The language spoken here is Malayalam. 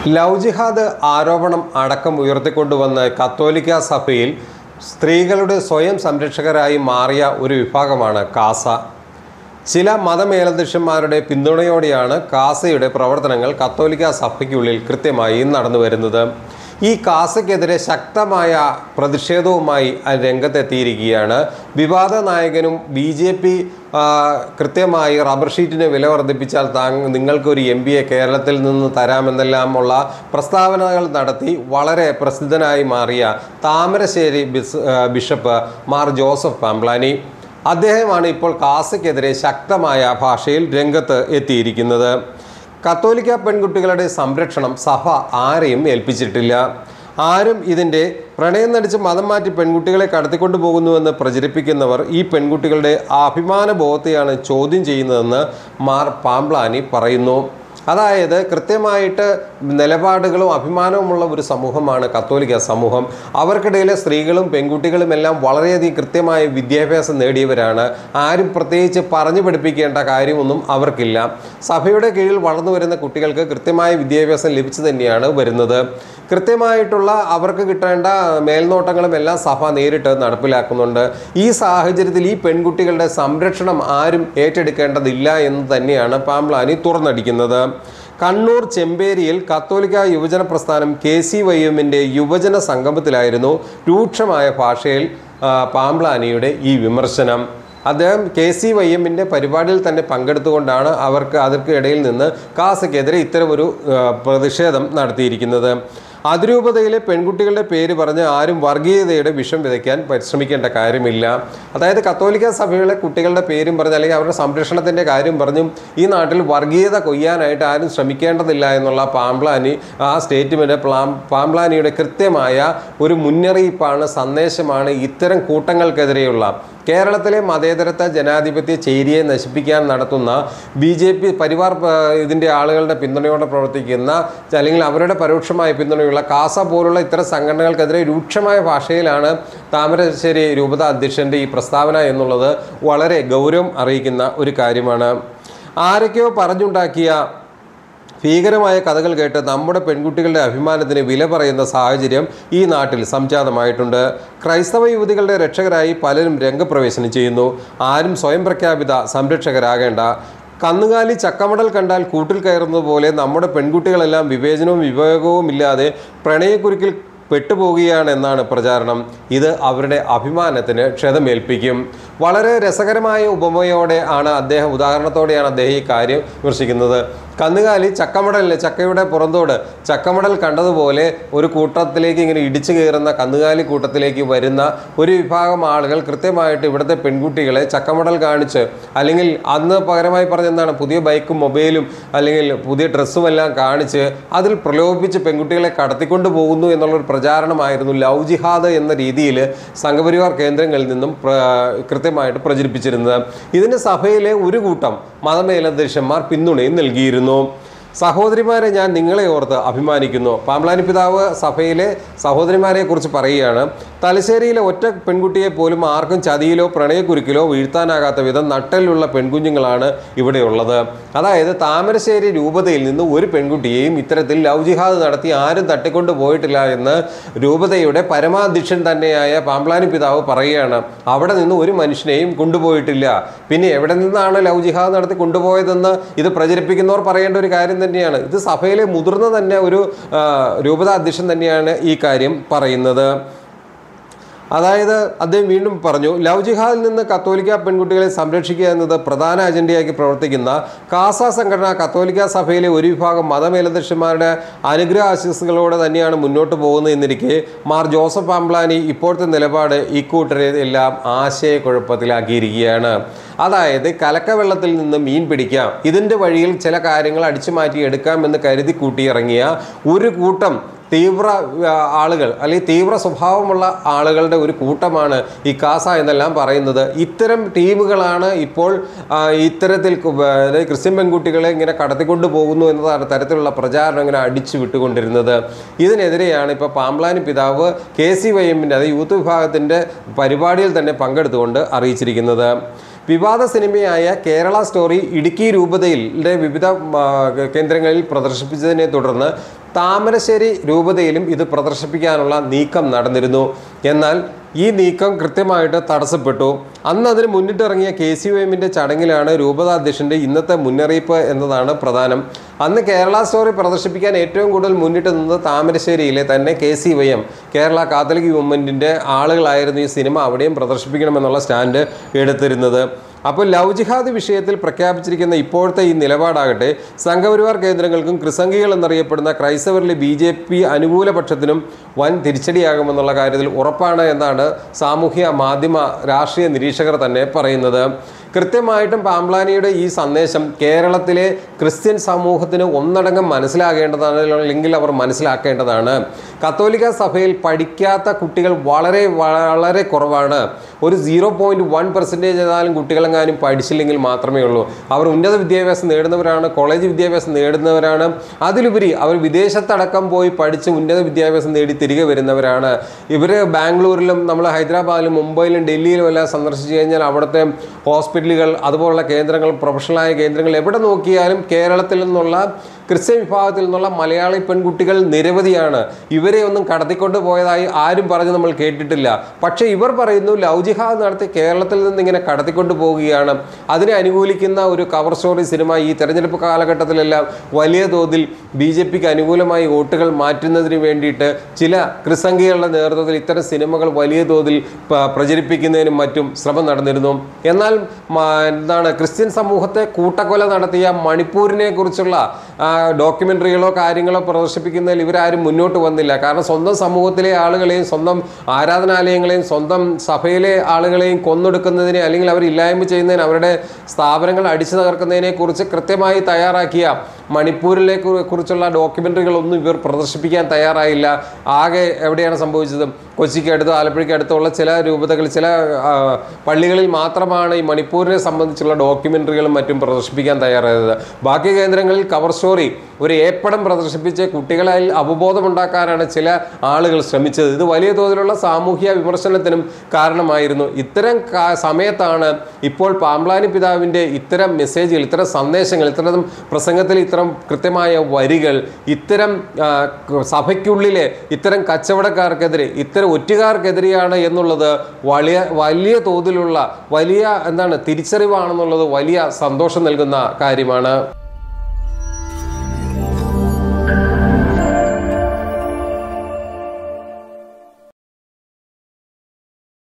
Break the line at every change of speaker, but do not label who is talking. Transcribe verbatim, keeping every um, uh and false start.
ലവ് ജിഹാദ് ആരോപണം അടക്കം ഉയർത്തിക്കൊണ്ടുവന്ന് കത്തോലിക്ക സഭയിൽ സ്ത്രീകളുടെ സ്വയം സംരക്ഷകരായി മാറിയ ഒരു വിഭാഗമാണ് കാസ. ചില മതമേലധ്യക്ഷന്മാരുടെ പിന്തുണയോടെയാണ് കാസയുടെ പ്രവർത്തനങ്ങൾ കത്തോലിക്ക സഭയ്ക്കുള്ളിൽ കൃത്യമായി നടന്നു വരുന്നത്. ഈ കാസയ്ക്കെതിരെ ശക്തമായ പ്രതിഷേധവുമായി രംഗത്തെത്തിയിരിക്കുകയാണ്. വിവാദ നായകനും ബി ജെ പി കൃത്യമായി റബ്ബർ ഷീറ്റിന് വില വർദ്ധിപ്പിച്ചാൽ താ നിങ്ങൾക്കൊരു എം പിയെ കേരളത്തിൽ നിന്ന് തരാമെന്നെല്ലാമുള്ള പ്രസ്താവനകൾ നടത്തി വളരെ പ്രസിദ്ധനായി മാറിയ താമരശ്ശേരി ബിസ് ബിഷപ്പ് മാർ ജോസഫ് പാംപ്ലാനി. അദ്ദേഹമാണ് ഇപ്പോൾ കാസയ്ക്കെതിരെ ശക്തമായ ഭാഷയിൽ രംഗത്ത് എത്തിയിരിക്കുന്നത്. കത്തോലിക്ക പെൺകുട്ടികളുടെ സംരക്ഷണം സഭ ആരെയും ഏൽപ്പിച്ചിട്ടില്ല. ആരും ഇതിൻ്റെ പ്രണയം നടിച്ച് മതം മാറ്റി പെൺകുട്ടികളെ കടത്തിക്കൊണ്ടു പോകുന്നുവെന്ന് പ്രചരിപ്പിക്കുന്നവർ ഈ പെൺകുട്ടികളുടെ അഭിമാന ബോധത്തെയാണ് ചോദ്യം ചെയ്യുന്നതെന്ന് മാർ പാംപ്ലാനി പറയുന്നു. അതായത് കൃത്യമായിട്ട് നിലപാടുകളും അഭിമാനവുമുള്ള ഒരു സമൂഹമാണ് കത്തോലിക്ക സമൂഹം. അവർക്കിടയിലെ സ്ത്രീകളും പെൺകുട്ടികളും എല്ലാം വളരെയധികം കൃത്യമായ വിദ്യാഭ്യാസം നേടിയവരാണ്. ആരും പ്രത്യേകിച്ച് പറഞ്ഞു പഠിപ്പിക്കേണ്ട കാര്യമൊന്നും അവർക്കില്ല. സഭയുടെ കീഴിൽ വളർന്നു വരുന്ന കുട്ടികൾക്ക് കൃത്യമായ വിദ്യാഭ്യാസം ലഭിച്ചു തന്നെയാണ് വരുന്നത്. കൃത്യമായിട്ടുള്ള അവർക്ക് കിട്ടേണ്ട മേൽനോട്ടങ്ങളും എല്ലാം സഭ നേരിട്ട് നടപ്പിലാക്കുന്നുണ്ട്. ഈ സാഹചര്യത്തിൽ ഈ പെൺകുട്ടികളുടെ സംരക്ഷണം ആരും ഏറ്റെടുക്കേണ്ടതില്ല എന്ന് തന്നെയാണ് പാംപ്ലാനി തുറന്നടിക്കുന്നത്. കണ്ണൂർ ചെമ്പേരിയിൽ കത്തോലിക്ക യുവജന പ്രസ്ഥാനം കെ സി വൈ എമ്മിൻ്റെ യുവജന സംഗമത്തിലായിരുന്നു രൂക്ഷമായ ഭാഷയിൽ പാംപ്ലാനിയുടെ ഈ വിമർശനം. അദ്ദേഹം കെ സി വൈ എമ്മിൻ്റെ പരിപാടിയിൽ തന്നെ പങ്കെടുത്തുകൊണ്ടാണ് അവർക്ക് അതിർക്ക് ഇടയിൽ നിന്ന് കാസയ്ക്കെതിരെ ഇത്തരമൊരു പ്രതിഷേധം നടത്തിയിരിക്കുന്നത്. അതിരൂപതയിലെ പെൺകുട്ടികളുടെ പേര് പറഞ്ഞ് ആരും വർഗീയതയുടെ വിഷം വിതയ്ക്കാൻ പരിശ്രമിക്കേണ്ട കാര്യമില്ല. അതായത് കത്തോലിക്ക സഭയിലെ കുട്ടികളുടെ പേരും പറഞ്ഞ് അല്ലെങ്കിൽ അവരുടെ സംരക്ഷണത്തിൻ്റെ കാര്യം പറഞ്ഞും ഈ നാട്ടിൽ വർഗീയത കൊയ്യാനായിട്ട് ആരും ശ്രമിക്കേണ്ടതില്ല എന്നുള്ള പാംപ്ലാനി ആ സ്റ്റേറ്റ്മെൻറ്റ് പ്ലാം പാംപ്ലാനിയുടെ കൃത്യമായ ഒരു മുന്നറിയിപ്പാണ്, സന്ദേശമാണ് ഇത്തരം കൂട്ടങ്ങൾക്കെതിരെയുള്ള കേരളത്തിലെ മതേതരത്വ ജനാധിപത്യ ചേരിയെ നശിപ്പിക്കാൻ നടത്തുന്ന ബി ജെ പി പരിവാർ ഇതിൻ്റെ ആളുകളുടെ പിന്തുണയോടെ പ്രവർത്തിക്കുന്ന അല്ലെങ്കിൽ അവരുടെ പരോക്ഷമായ പിന്തുണയുള്ള കാസ പോലുള്ള ഇത്തരം സംഘടനകൾക്കെതിരെ രൂക്ഷമായ ഭാഷയിലാണ് താമരശ്ശേരി രൂപത അധ്യക്ഷൻ്റെ ഈ പ്രസ്താവന എന്നുള്ളത് വളരെ ഗൗരവം അറിയിക്കുന്ന ഒരു കാര്യമാണ്. ആരൊക്കെയോ പറഞ്ഞുണ്ടാക്കിയ ഭീകരമായ കഥകൾ കേട്ട് നമ്മുടെ പെൺകുട്ടികളുടെ അഭിമാനത്തിന് വില പറയുന്ന സാഹചര്യം ഈ നാട്ടിൽ സംജാതമായിട്ടുണ്ട്. ക്രൈസ്തവ യുവതികളുടെ രക്ഷകരായി പലരും രംഗപ്രവേശനം ചെയ്യുന്നു. ആരും സ്വയം പ്രഖ്യാപിത സംരക്ഷകരാകേണ്ട. കന്നുകാലി ചക്കമടൽ കണ്ടാൽ കൂട്ടിൽ കയറുന്നത് പോലെ നമ്മുടെ പെൺകുട്ടികളെല്ലാം വിവേചനവും വിവേകവും ഇല്ലാതെ പ്രണയക്കുരുക്കിൽ പെട്ടുപോകുകയാണ് എന്നാണ് പ്രചാരണം. ഇത് അവരുടെ അഭിമാനത്തിന് ക്ഷതമേൽപ്പിക്കും. വളരെ രസകരമായ ഉപമയോടെ ആണ് അദ്ദേഹം ഉദാഹരണത്തോടെയാണ് അദ്ദേഹം ഈ കാര്യം വിമർശിക്കുന്നത്. കന്നുകാലി ചക്കമടലിന് ചക്കയുടെ പുറന്തോട് ചക്കമടൽ കണ്ടതുപോലെ ഒരു കൂട്ടത്തിലേക്ക് ഇങ്ങനെ ഇടിച്ചു കയറുന്ന കന്നുകാലി കൂട്ടത്തിലേക്ക് വരുന്ന ഒരു വിഭാഗം ആളുകൾ കൃത്യമായിട്ട് ഇവിടുത്തെ പെൺകുട്ടികളെ ചക്കമടൽ കാണിച്ച് അല്ലെങ്കിൽ അന്ന് പകരമായി പറഞ്ഞെന്താണ് പുതിയ ബൈക്കും മൊബൈലും അല്ലെങ്കിൽ പുതിയ ഡ്രസ്സും എല്ലാം കാണിച്ച് അതിൽ പ്രലോഭിപ്പിച്ച് പെൺകുട്ടികളെ കടത്തിക്കൊണ്ടു പോകുന്നു എന്നുള്ളൊരു പ്രചാരണമായിരുന്നു ലവ് ജിഹാദ് എന്ന രീതിയിൽ സംഘപരിവാർ കേന്ദ്രങ്ങളിൽ നിന്നും കൃത്യമായിട്ട് പ്രചരിപ്പിച്ചിരുന്നത്. ഇതിന് സഭയിലെ ഒരു കൂട്ടം മതമേലധ്യക്ഷന്മാർ പിന്തുണയും നൽകിയിരുന്നു. സഹോദരിമാരെ, ഞാൻ നിങ്ങളെ ഓർത്ത് അഭിമാനിക്കുന്നു. പാംപ്ലാനി പിതാവ് സഭയിലെ സഹോദരിമാരെ കുറിച്ച് പറയുകയാണ്. തലശ്ശേരിയിലെ ഒറ്റ പെൺകുട്ടിയെ പോലും ആർക്കും ചതിയിലോ പ്രണയക്കുരുക്കിലോ വീഴ്ത്താനാകാത്ത വിധം നട്ടലുള്ള പെൺകുഞ്ഞുങ്ങളാണ് ഇവിടെയുള്ളത്. അതായത് താമരശ്ശേരി രൂപതയിൽ നിന്ന് ഒരു പെൺകുട്ടിയെയും ഇത്തരത്തിൽ ലവ് ജിഹാദ് നടത്തി ആരും തട്ടിക്കൊണ്ട് പോയിട്ടില്ല എന്ന് രൂപതയുടെ പരമാധ്യക്ഷൻ തന്നെയായ പാംപ്ലാനി പിതാവ് പറയുകയാണ്. അവിടെ നിന്ന് ഒരു മനുഷ്യനെയും കൊണ്ടുപോയിട്ടില്ല. പിന്നെ എവിടെ നിന്നാണ് ലവ് ജിഹാദ് നടത്തി കൊണ്ടുപോയതെന്ന് ഇത് പ്രചരിപ്പിക്കുന്നവർ പറയേണ്ട ഒരു കാര്യം തന്നെയാണ്. ഇത് സഭയിലെ മുതിർന്ന തന്നെ ഒരു രൂപത അധ്യക്ഷൻ തന്നെയാണ് ഈ കാര്യം പറയുന്നത്. അതായത് അദ്ദേഹം വീണ്ടും പറഞ്ഞു, ലവ് ജിഹാദിൽ നിന്ന് കത്തോലിക്ക പെൺകുട്ടികളെ സംരക്ഷിക്കുക എന്നത് പ്രധാന അജണ്ടയാക്കി പ്രവർത്തിക്കുന്ന കാസ സംഘടന കത്തോലിക്ക സഭയിലെ ഒരു വിഭാഗം മതമേലധ്യക്ഷന്മാരുടെ അനുഗ്രഹ ആശംസകളോടെ തന്നെയാണ് മുന്നോട്ട് പോകുന്നത് എന്നിരിക്കെ മാർ ജോസഫ് പാംപ്ലാനി ഇപ്പോഴത്തെ നിലപാട് ഇക്കൂട്ടരെ എല്ലാം ആശയക്കുഴപ്പത്തിലാക്കിയിരിക്കുകയാണ്. അതായത് കലക്കവെള്ളത്തിൽ നിന്ന് മീൻ പിടിക്കാം, ഇതിൻ്റെ വഴിയിൽ ചില കാര്യങ്ങൾ അടിച്ചു മാറ്റി എടുക്കാമെന്ന് കരുതി കൂട്ടിയിറങ്ങിയ ഒരു കൂട്ടം തീവ്ര ആളുകൾ അല്ലെങ്കിൽ തീവ്ര സ്വഭാവമുള്ള ആളുകളുടെ ഒരു കൂട്ടമാണ് ഈ കാസ എന്നെല്ലാം പറയുന്നത്. ഇത്തരം ടീമുകളാണ് ഇപ്പോൾ ഇത്തരത്തിൽ ക്രിസ്ത്യൻ പെൺകുട്ടികളെ ഇങ്ങനെ കടത്തിക്കൊണ്ടു പോകുന്നു എന്ന തരത്തിലുള്ള പ്രചാരണം ഇങ്ങനെ അടിച്ചു വിട്ടുകൊണ്ടിരുന്നത്. ഇതിനെതിരെയാണ് ഇപ്പോൾ പാംപ്ലാനി പിതാവ് കെ സി വൈ എമ്മിൻ്റെ അത് യൂത്ത് വിഭാഗത്തിൻ്റെ പരിപാടിയിൽ തന്നെ പങ്കെടുത്തുകൊണ്ട് അറിയിച്ചിരിക്കുന്നത്. വിവാദ സിനിമയായ കേരള സ്റ്റോറി ഇടുക്കി രൂപതയിലെ വിവിധ കേന്ദ്രങ്ങളിൽ പ്രദർശിപ്പിച്ചതിനെ തുടർന്ന് താമരശ്ശേരി രൂപതയിലും ഇത് പ്രദർശിപ്പിക്കാനുള്ള നീക്കം നടന്നിരുന്നു. എന്നാൽ ഈ നീക്കം കൃത്യമായിട്ട് തടസ്സപ്പെട്ടു. അന്ന് അതിന് മുന്നിട്ടിറങ്ങിയ കെ സി വൈ എമ്മിൻ്റെ ചടങ്ങിലാണ് രൂപതാധ്യക്ഷൻ്റെ ഇന്നത്തെ മുന്നറിയിപ്പ് എന്നതാണ് പ്രധാനം. അന്ന് കേരള സ്റ്റോറി പ്രദർശിപ്പിക്കാൻ ഏറ്റവും കൂടുതൽ മുന്നിട്ട് നിന്നത് താമരശ്ശേരിയിലെ തന്നെ K C Y M Kerala Catholic മൂവ്മെൻറ്റിൻ്റെ ആളുകളായിരുന്നു ഈ സിനിമ അവിടെയും പ്രദർശിപ്പിക്കണമെന്നുള്ള സ്റ്റാൻഡ് എടുത്തിരുന്നത്. അപ്പോൾ ലവ് ജിഹാദ് വിഷയത്തിൽ പ്രഖ്യാപിച്ചിരിക്കുന്ന ഇപ്പോഴത്തെ ഈ നിലപാടാകട്ടെ സംഘപരിവാർ കേന്ദ്രങ്ങൾക്കും ക്രിസംഖികൾ എന്നറിയപ്പെടുന്ന ക്രൈസ്തവരിലെ ബി ജെ പി അനുകൂല പക്ഷത്തിനും വൻ തിരിച്ചടിയാകുമെന്നുള്ള കാര്യത്തിൽ ഉറപ്പാണ് എന്നാണ് സാമൂഹ്യ മാധ്യമ രാഷ്ട്രീയ നിരീക്ഷകർ തന്നെ പറയുന്നത്. കൃത്യമായിട്ടും പാംപ്ലാനിയുടെ ഈ സന്ദേശം കേരളത്തിലെ ക്രിസ്ത്യൻ സമൂഹത്തിന് ഒന്നടങ്കം മനസ്സിലാകേണ്ടതാണ്, അല്ലെങ്കിൽ അവർ മനസ്സിലാക്കേണ്ടതാണ്. കത്തോലിക്ക സഭയിൽ പഠിക്കാത്ത കുട്ടികൾ വളരെ വളരെ കുറവാണ്. ഒരു സീറോ പോയിൻറ്റ് വൺ പെർസെൻറ്റേജ് ഏതായാലും കുട്ടികളെങ്ങാനും പഠിച്ചില്ലെങ്കിൽ മാത്രമേ ഉള്ളൂ. അവർ ഉന്നത വിദ്യാഭ്യാസം നേടുന്നവരാണ്, കോളേജ് വിദ്യാഭ്യാസം നേടുന്നവരാണ്. അതിലുപരി അവർ വിദേശത്തടക്കം പോയി പഠിച്ച് ഉന്നത വിദ്യാഭ്യാസം നേടി തിരികെ വരുന്നവരാണ്. ഇവർ ബാംഗ്ലൂരിലും നമ്മൾ ഹൈദരാബാദിലും മുംബൈയിലും ഡൽഹിയിലും എല്ലാം സന്ദർശിച്ചു കഴിഞ്ഞാൽ അവിടുത്തെ ഹോസ്പിറ്റലുകൾ, അതുപോലുള്ള കേന്ദ്രങ്ങൾ, പ്രൊഫഷണലായ കേന്ദ്രങ്ങൾ എവിടെ നോക്കിയാലും കേരളത്തിൽ നിന്നുള്ള ക്രിസ്ത്യൻ വിഭാഗത്തിൽ നിന്നുള്ള മലയാളി പെൺകുട്ടികൾ നിരവധിയാണ്. ഇവരെ ഒന്നും കടത്തിക്കൊണ്ട് പോയതായി ആരും പറഞ്ഞ് നമ്മൾ കേട്ടിട്ടില്ല. പക്ഷേ ഇവർ പറയുന്നു ലവ് ജിഹാദ് നടത്തി കേരളത്തിൽ നിന്ന് ഇങ്ങനെ കടത്തിക്കൊണ്ട് പോവുകയാണ്. അതിനെ അനുകൂലിക്കുന്ന ഒരു കവർ സ്റ്റോറി സിനിമ ഈ തെരഞ്ഞെടുപ്പ് കാലഘട്ടത്തിലെല്ലാം വലിയ തോതിൽ ബി ജെ പിക്ക് അനുകൂലമായി വോട്ടുകൾ മാറ്റുന്നതിന് വേണ്ടിയിട്ട് ചില ക്രിസംഖികളുടെ നേതൃത്വത്തിൽ ഇത്തരം സിനിമകൾ വലിയ തോതിൽ പ്രചരിപ്പിക്കുന്നതിനും മറ്റും ശ്രമം നടന്നിരുന്നു. എന്നാൽ എന്താണ് ക്രിസ്ത്യൻ സമൂഹത്തെ കൂട്ടക്കൊല നടത്തിയ മണിപ്പൂരിനെ കുറിച്ചുള്ള ഡോക്യുമെൻ്ററികളോ കാര്യങ്ങളോ പ്രദർശിപ്പിക്കുന്നതിൽ ഇവരാരും മുന്നോട്ട് വന്നില്ല. കാരണം സ്വന്തം സമൂഹത്തിലെ ആളുകളെയും സ്വന്തം ആരാധനാലയങ്ങളെയും സ്വന്തം സഭയിലെ ആളുകളെയും കൊന്നൊടുക്കുന്നതിനെ അല്ലെങ്കിൽ അവർ ഇല്ലായ്മ ചെയ്യുന്നതിന് അവരുടെ സ്ഥാപനങ്ങൾ അടിച്ചു തകർക്കുന്നതിനെ കുറിച്ച് കൃത്യമായി തയ്യാറാക്കിയ മണിപ്പൂരിലെ കുറിച്ചുള്ള ഡോക്യുമെൻ്ററികളൊന്നും ഇവർ പ്രദർശിപ്പിക്കാൻ തയ്യാറായില്ല. ആകെ എവിടെയാണ് സംഭവിച്ചത്? കൊച്ചിക്ക് അടുത്ത് ആലപ്പുഴയ്ക്ക് അടുത്തുള്ള ചില രൂപതകൾ, ചില പള്ളികളിൽ മാത്രമാണ് ഈ മണിപ്പൂരിനെ സംബന്ധിച്ചുള്ള ഡോക്യുമെൻ്ററികളും മറ്റും പ്രദർശിപ്പിക്കാൻ തയ്യാറായത്. ബാക്കി കേന്ദ്രങ്ങളിൽ കവർ സ്റ്റോറി ഒരു ഏപ്പടം പ്രദർശിപ്പിച്ച് കുട്ടികളിൽ അവബോധമുണ്ടാക്കാനാണ് ചില ആളുകൾ ശ്രമിച്ചത്. ഇത് വലിയ തോതിലുള്ള സാമൂഹ്യ വിമർശനത്തിനും കാരണമായിരുന്നു. ഇത്തരം സമയത്താണ് ഇപ്പോൾ പാംപ്ലാനി പിതാവിൻ്റെ ഇത്തരം മെസ്സേജുകൾ, ഇത്തരം സന്ദേശങ്ങൾ, ഇത്തരം പ്രസംഗത്തിൽ ഇത്തരം കൃത്യമായ വരികൾ ഇത്തരം സഭയ്ക്കുള്ളിലെ ഇത്തരം കച്ചവടക്കാർക്കെതിരെ, ഇത്തരം ഒറ്റുകാർക്കെതിരെയാണ് എന്നുള്ളത് വലിയ വലിയ തോതിലുള്ള വലിയ എന്താണ് തിരിച്ചറിവാണെന്നുള്ളത് വലിയ സന്തോഷം നൽകുന്ന കാര്യമാണ്.